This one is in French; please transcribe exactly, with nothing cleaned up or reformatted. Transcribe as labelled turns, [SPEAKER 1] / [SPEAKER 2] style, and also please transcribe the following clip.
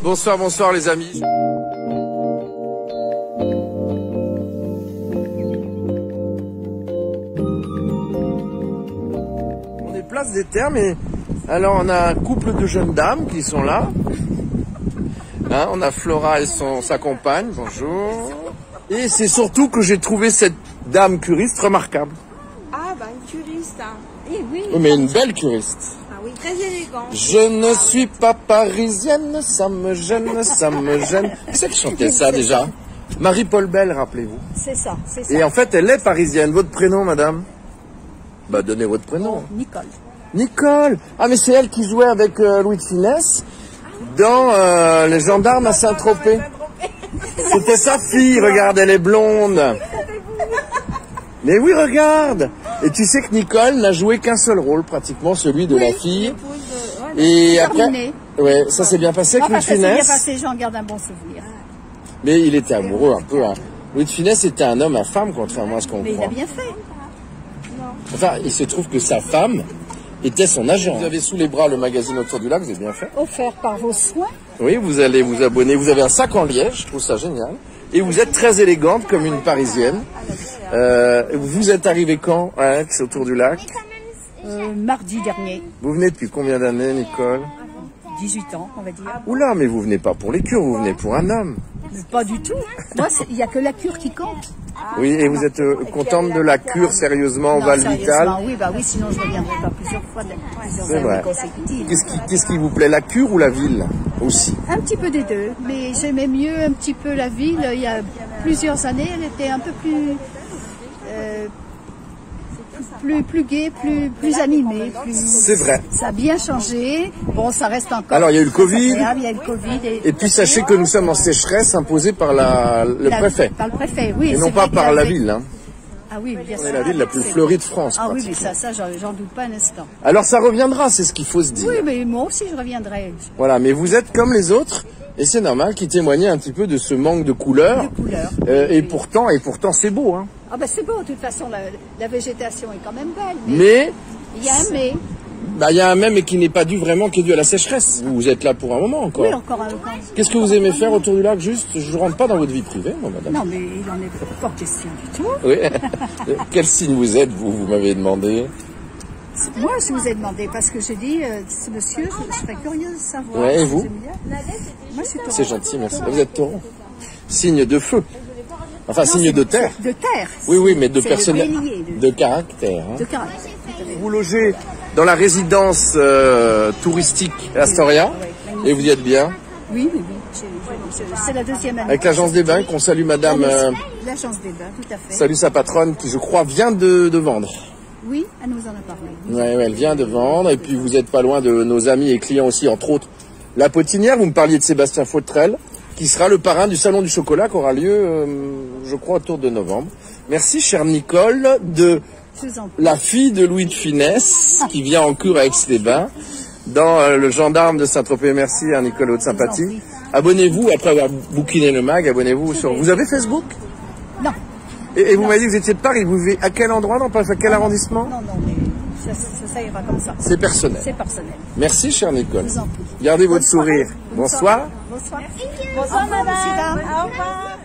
[SPEAKER 1] Bonsoir, bonsoir les amis. On est place des Terres, mais alors on a un couple de jeunes dames qui sont là. Hein, on a Flora et son, sa compagne, bonjour. Et c'est surtout que j'ai trouvé cette dame curiste remarquable.
[SPEAKER 2] Ah bah une curiste, hein. Eh oui.
[SPEAKER 1] Oui, mais une belle curiste.
[SPEAKER 2] Ah oui, très élégante.
[SPEAKER 1] Je ne suis pas parisienne, ça me gêne, ça me gêne. Qui c'est qui chantait ça déjà? Marie-Paul Bell, rappelez-vous.
[SPEAKER 2] C'est ça, c'est ça.
[SPEAKER 1] Et en fait, elle est parisienne. Votre prénom, madame? Bah, donnez votre prénom.
[SPEAKER 2] Oh, Nicole.
[SPEAKER 1] Nicole. Ah, mais c'est elle qui jouait avec euh, Louis de Funès dans euh, Les Gendarmes à Saint-Tropez. C'était sa fille, regarde, elle est blonde. Mais oui, regarde. Et tu sais que Nicole n'a joué qu'un seul rôle, pratiquement, celui de
[SPEAKER 2] oui,
[SPEAKER 1] la fille.
[SPEAKER 2] De... Ouais,
[SPEAKER 1] et après,
[SPEAKER 2] terminé.
[SPEAKER 1] ouais, ça s'est bien passé avec Louis de Funès.
[SPEAKER 2] Ça s'est bien passé, j'en garde un bon souvenir.
[SPEAKER 1] Mais il était amoureux un peu. Hein. Louis de Funès était un homme à femme, contrairement à ce qu'on croit.
[SPEAKER 2] Mais il a bien fait.
[SPEAKER 1] Enfin, il se trouve que sa femme était son agent. Vous avez sous les bras le magazine Autour du lac, vous avez bien fait.
[SPEAKER 2] Offert par vos soins. Oui,
[SPEAKER 1] vous allez vous abonner. Vous avez un sac en liège, je trouve ça génial. Et vous êtes très élégante comme une Parisienne. Euh, vous êtes arrivée quand, Alex, Autour du lac?
[SPEAKER 2] euh, Mardi dernier.
[SPEAKER 1] Vous venez depuis combien d'années, Nicole?
[SPEAKER 2] dix-huit ans, on va dire.
[SPEAKER 1] Oula, mais vous venez pas pour les cures, vous venez pour un homme.
[SPEAKER 2] Mais pas du tout. Moi, il n'y a que la cure qui compte.
[SPEAKER 1] Oui, et vous êtes euh, contente de la cure, sérieusement,
[SPEAKER 2] non,
[SPEAKER 1] Val Vital?
[SPEAKER 2] Oui, bah oui, sinon je ne reviendrai pas plusieurs fois, plusieurs
[SPEAKER 1] C'est vrai.
[SPEAKER 2] consécutives.
[SPEAKER 1] Qu'est-ce qui, qu'est-ce qui vous plaît, la cure ou la ville aussi?
[SPEAKER 2] Un petit peu des deux, mais j'aimais mieux un petit peu la ville. Il y a plusieurs années, elle était un peu plus... Euh, plus, plus gai, plus, plus animé. Plus...
[SPEAKER 1] C'est vrai.
[SPEAKER 2] Ça a bien changé. Bon, ça reste encore...
[SPEAKER 1] Alors, il y a eu le Covid.
[SPEAKER 2] Il y a eu le Covid. Et,
[SPEAKER 1] et puis, sachez que nous sommes en sécheresse imposée par la, le
[SPEAKER 2] la,
[SPEAKER 1] préfet.
[SPEAKER 2] Par le préfet, oui.
[SPEAKER 1] Et non pas par la ville. Hein.
[SPEAKER 2] Ah oui, bien sûr.
[SPEAKER 1] On est la ville la plus fleurie de France.
[SPEAKER 2] Ah oui, mais ça, ça j'en doute pas un instant.
[SPEAKER 1] Alors, ça reviendra, c'est ce qu'il faut se dire.
[SPEAKER 2] Oui, mais moi aussi, je reviendrai.
[SPEAKER 1] Voilà, mais vous êtes comme les autres. Et c'est normal, qui témoignait un petit peu de ce manque de couleurs.
[SPEAKER 2] De couleurs.
[SPEAKER 1] Euh, et pourtant, et pourtant, c'est beau, hein.
[SPEAKER 2] Ah ben c'est beau, de toute façon, la, la végétation est quand même belle.
[SPEAKER 1] Mais
[SPEAKER 2] il y a un mais.
[SPEAKER 1] Bah, il y a un mais, mais qui n'est pas dû vraiment, qui est dû à la sécheresse. Vous êtes là pour un moment encore.
[SPEAKER 2] Oui, encore un moment.
[SPEAKER 1] Qu'est-ce que vous aimez faire autour du lac, juste? Je ne rentre pas dans votre vie privée, moi, madame.
[SPEAKER 2] Non, mais il n'en est pas question du tout.
[SPEAKER 1] Oui. Quel signe vous êtes, vous, vous m'avez demandé?
[SPEAKER 2] Moi, je vous ai demandé, parce que j'ai dit, euh, ce monsieur, je, je serais curieuse de savoir.
[SPEAKER 1] Ouais, et vous?
[SPEAKER 2] Moi, je suis taureau.
[SPEAKER 1] C'est gentil, merci. Vous êtes taureau. Signe de feu. Enfin,
[SPEAKER 2] non,
[SPEAKER 1] signe de terre.
[SPEAKER 2] De terre.
[SPEAKER 1] Oui, oui, mais de personnel.
[SPEAKER 2] De...
[SPEAKER 1] de caractère. Hein.
[SPEAKER 2] De caractère.
[SPEAKER 1] Vous logez dans la résidence euh, touristique Astoria, oui, oui, et vous y êtes bien?
[SPEAKER 2] Oui, oui, oui. C'est la deuxième année.
[SPEAKER 1] Avec l'agence des bains, qu'on salue madame. Euh,
[SPEAKER 2] l'agence des bains, tout à fait.
[SPEAKER 1] Salue sa patronne qui, je crois, vient de, de vendre.
[SPEAKER 2] Oui, elle nous en a parlé.
[SPEAKER 1] Oui, ouais, elle vient de vendre. Et puis, vous n'êtes pas loin de nos amis et clients aussi, entre autres. La Potinière, vous me parliez de Sébastien Fautrel, qui sera le parrain du Salon du Chocolat, qui aura lieu, euh, je crois, autour de novembre. Merci, chère Nicole, de la fille de Louis de Funès, qui vient en cure à Aix-les-Bains, dans euh, le Gendarme de Saint-Tropez. Merci, hein, Nicole, de sympathie. Abonnez-vous, après avoir bouquiné le mag, abonnez-vous sur... Vous avez Facebook?
[SPEAKER 2] Non.
[SPEAKER 1] Et, et vous m'avez dit que vous étiez de Paris. Vous vivez à quel endroit, dans à quel arrondissement?
[SPEAKER 2] Non, non, mais ça, ça, ça ira comme ça.
[SPEAKER 1] C'est personnel.
[SPEAKER 2] C'est personnel.
[SPEAKER 1] Merci, chère Nicole.
[SPEAKER 2] Vous en prie.
[SPEAKER 1] Gardez votre sourire. Bonsoir.
[SPEAKER 2] Bonsoir. Bonsoir, madame. Au revoir.